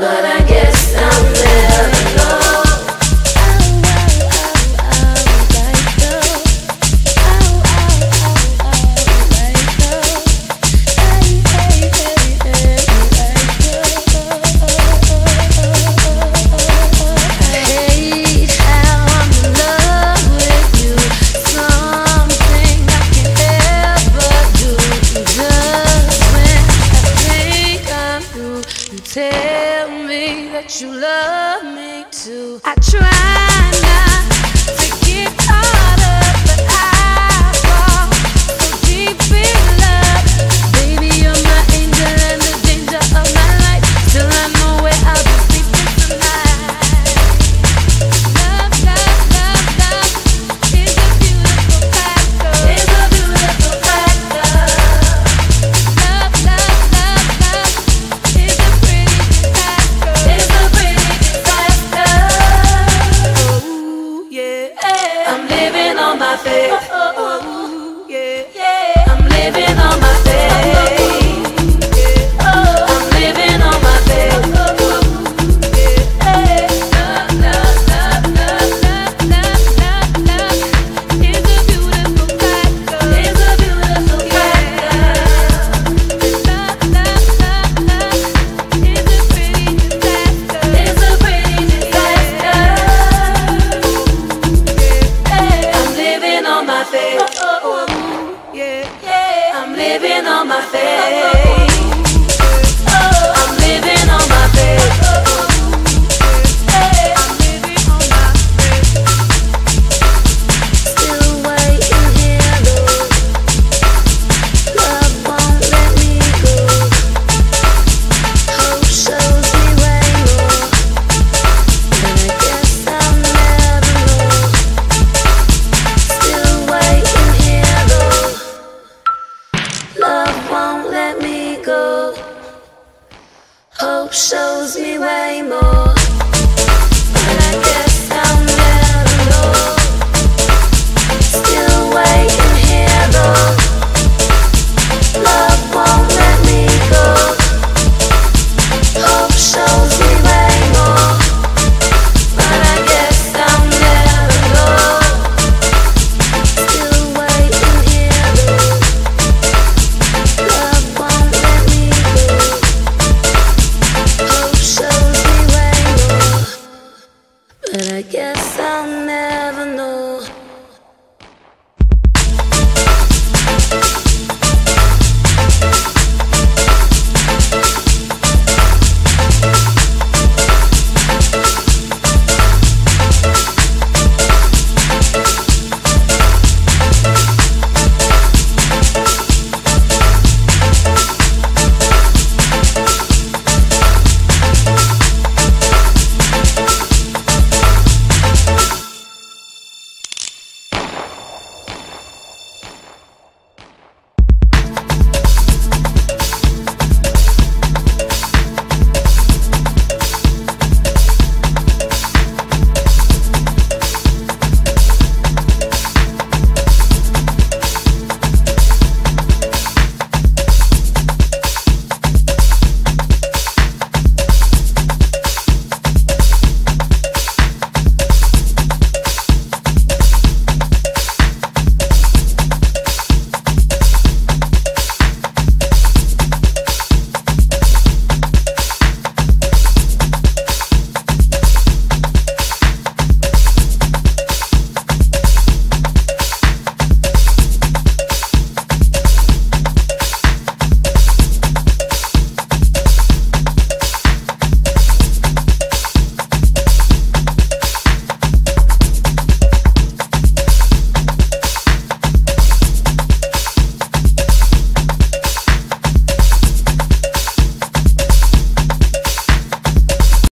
but I guess I'm never lost. Tell me that you love me too. I try not to get caught up, but I fall so deep in love. Baby, you're my angel and the danger of my life. Still I know where I'll be sleeping tonight. Love, love, love, love is a beautiful factor. It's a beautiful factor. Love, love, love, love is a pretty disaster. It's a pretty disaster. Oh yeah, I'm living on my faith. oh yeah, I'm living on my faith. I'm living on my faith. love, love, love, love, love, love, love, love is a beautiful factor. It's a beautiful factor. Love, love, love, love is a pretty disaster. It's a pretty disaster. I'm living on my faith. I'm living on my faith. I'm living on my faith. Still waiting here though. Love won't let me go. Hope shows me way more, but I guess I'll never know. Still waiting here though. Love won't let me go. Hope shows me way more.